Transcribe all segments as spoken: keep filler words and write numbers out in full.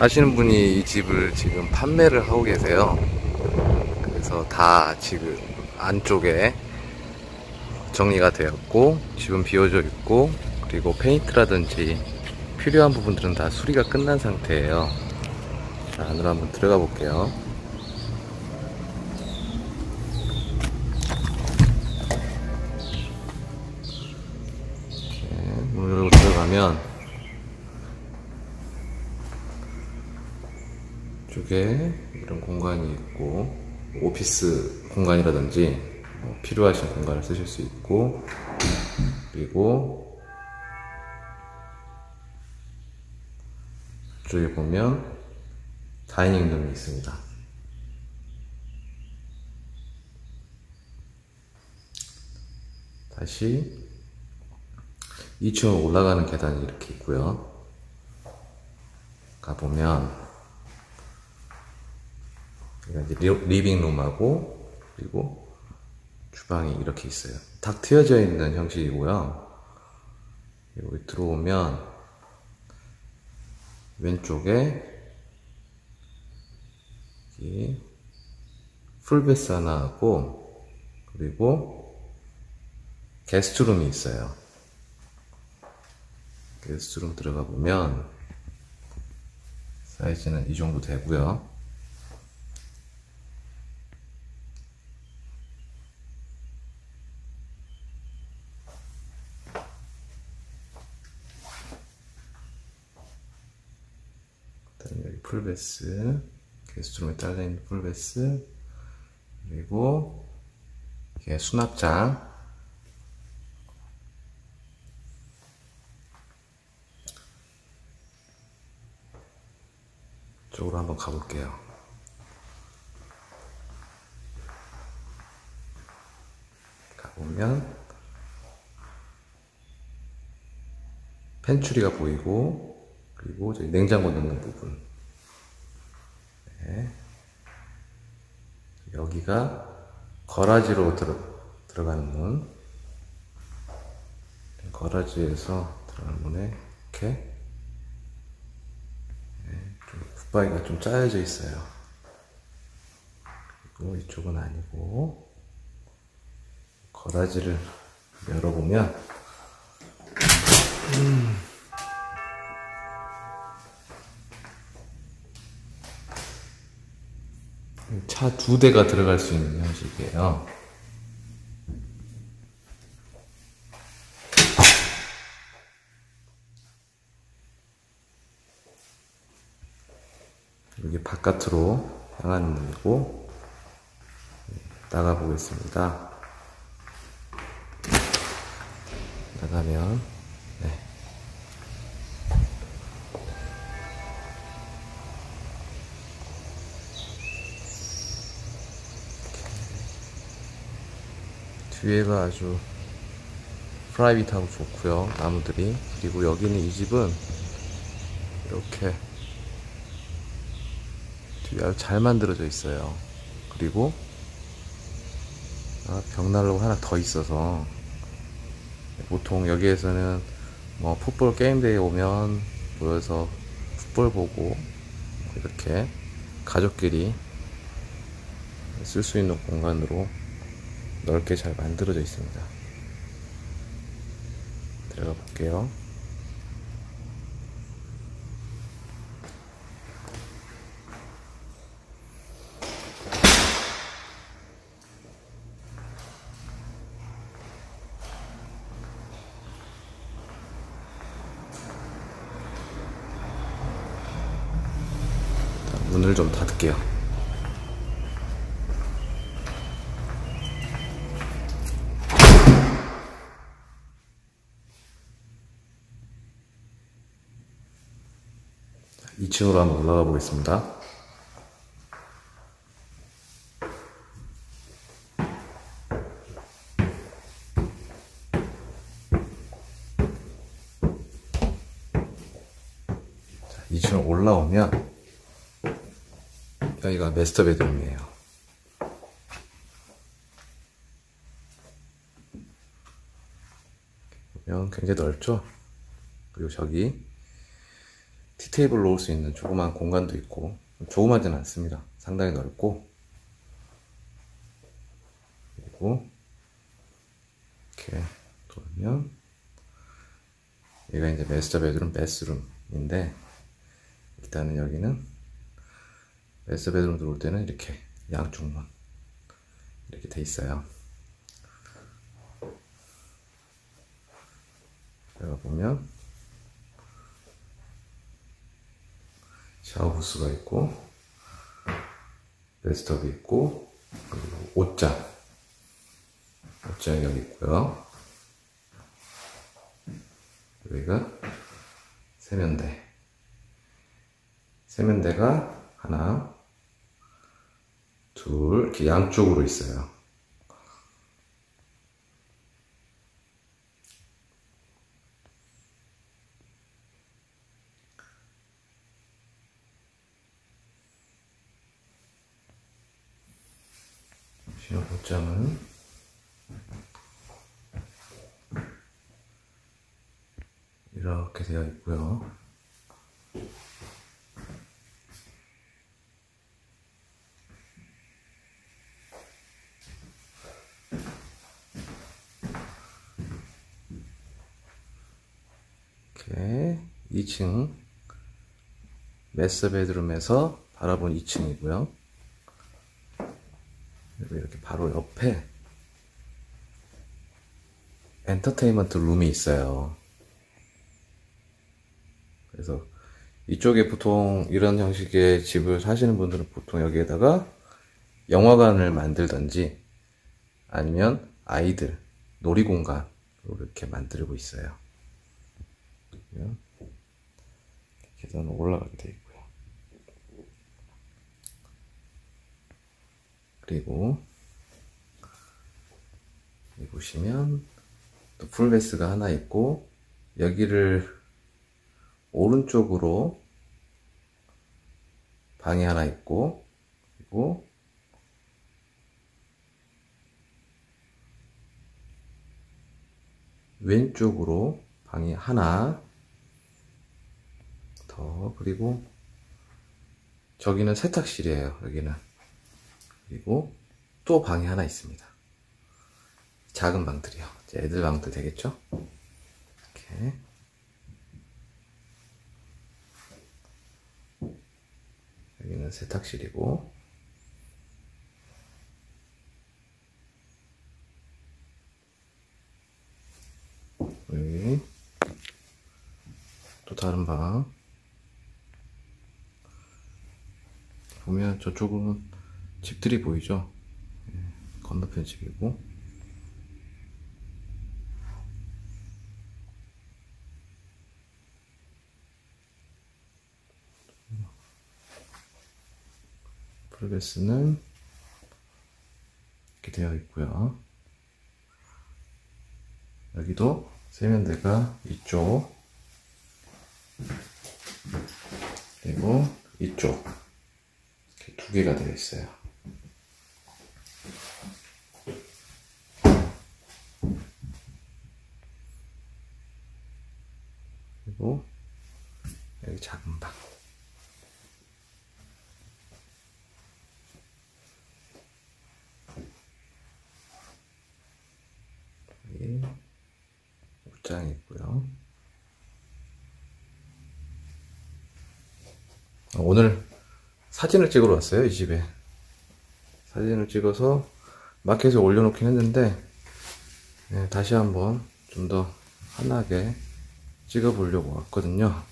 하시는 분이 이 집을 지금 판매를 하고 계세요. 그래서 다 지금 안쪽에 정리가 되었고, 집은 비워져 있고, 그리고 페인트라든지 필요한 부분들은 다 수리가 끝난 상태예요. 자, 안으로 한번 들어가 볼게요. 이렇게 문을 열고 들어가면 이쪽에 이런 공간이 있고, 오피스 공간이라든지 뭐 필요하신 공간을 쓰실 수 있고, 그리고 이쪽에 보면 다이닝룸이 있습니다. 다시 이 층으로 올라가는 계단이 이렇게 있고요. 가보면 이제 리빙룸하고 그리고 주방이 이렇게 있어요. 탁 트여져 있는 형식이고요. 여기 들어오면 왼쪽에 여기 풀베스 하나 하고, 그리고 게스트룸이 있어요. 게스트룸 들어가 보면 사이즈는 이 정도 되고요. 그다음에 여기 풀베스, 게스트룸에 딸려있는 풀베스, 그리고 이게 수납장, 쪽으로 한번 가볼게요. 가보면 펜츄리가 보이고, 그리고 저기 냉장고 넣는 부분. 네. 여기가 거라지로 들어, 들어가는 문. 거라지에서 들어가는 문에 이렇게 네, 좀 붓바위가 좀 짜여져 있어요. 그리고 이쪽은 아니고, 거라지를 열어보면 음. 차 두 대가 들어갈 수 있는 형식이에요. 여기 바깥으로 향하는 문이고, 나가 보겠습니다. 나가면 네. 뒤에가 아주 프라이빗하고 좋고요, 나무들이. 그리고 여기는, 이 집은 이렇게 뒤에 아주 잘 만들어져 있어요. 그리고 아, 벽난로가 하나 더 있어서, 보통 여기에서는 뭐 풋볼 게임대회 오면 모여서 풋볼 보고 이렇게 가족끼리 쓸 수 있는 공간으로 넓게 잘 만들어져 있습니다. 들어가 볼게요. 문을 좀 닫을게요. 이 층으로 한번 올라가 보겠습니다. 자, 이 층으로 올라오면 여기가 마스터 베드룸이에요. 보면 굉장히 넓죠? 그리고 저기 티테이블 놓을 수 있는 조그만 공간도 있고, 조그마지는 않습니다. 상당히 넓고, 그리고 이렇게 돌면 얘가 이제 마스터 베드룸, 베스룸인데, 일단은 여기는 마스터 베드룸 들어올 때는 이렇게 양쪽 문 이렇게 돼 있어요. 여기 보면 샤워 부스가 있고, 베스트업이 있고, 그리고 옷장 옷장이 여기 있고요. 여기가 세면대 세면대가 하나, 둘, 이렇게 양쪽으로 있어요. 옷장은 이렇게 되어 있고요. 이렇게 이 층 마스터 베드룸에서 바라본 이 층이고요. 그리고 이렇게 바로 옆에 엔터테인먼트 룸이 있어요. 그래서 이쪽에 보통 이런 형식의 집을 사시는 분들은 보통 여기에다가 영화관을 만들던지 아니면 아이들 놀이공간으로 이렇게 만들고 있어요. 계단으로 올라가게 되어 있고요. 그리고 여기 보시면 또 풀베스가 하나 있고, 여기를 오른쪽으로 방이 하나 있고, 그리고 왼쪽으로 방이 하나 더, 그리고 저기는 세탁실이에요. 여기는. 그리고 또 방이 하나 있습니다. 작은 방들이요. 이제 애들 방도 되겠죠? 이렇게. 여기는 세탁실이고, 여기 또 다른 방. 보면 저쪽은 집들이 보이죠? 예, 건너편 집이고, 풀베스는 이렇게 되어 있고요. 여기도 세면대가 이쪽, 그리고 이쪽, 이렇게 두 개가 되어 있어요. 그리고 여기 작은 방. 여기 옷장이 있고요. 오늘 사진을 찍으러 왔어요. 이 집에 사진을 찍어서 마켓에 올려놓긴 했는데, 네, 다시 한번 좀 더 환하게 찍어 보려고 왔거든요.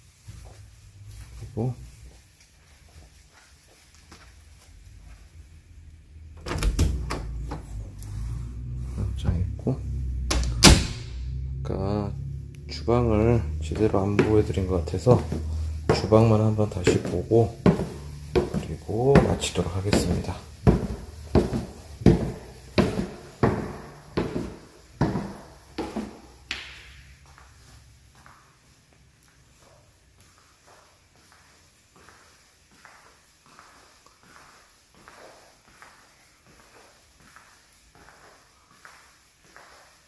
그리고 옷장 있고, 아까 주방을 제대로 안 보여드린 것 같아서 주방만 한번 다시 보고 그리고 마치도록 하겠습니다.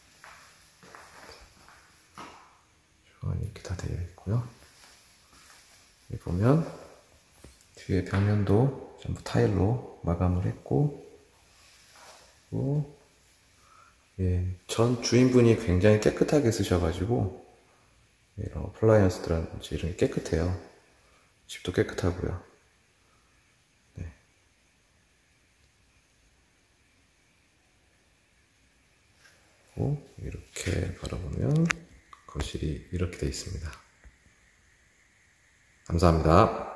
주방이 이렇게 다 되어 있고요. 보면 뒤에 벽면도 전부 타일로 마감을 했고, 그리고 예, 전 주인분이 굉장히 깨끗하게 쓰셔가지고 이런 어플라이언스들은지 이런 게 깨끗해요. 집도 깨끗하고요. 네. 이렇게 바라보면 거실이 이렇게 되어 있습니다. 감사합니다.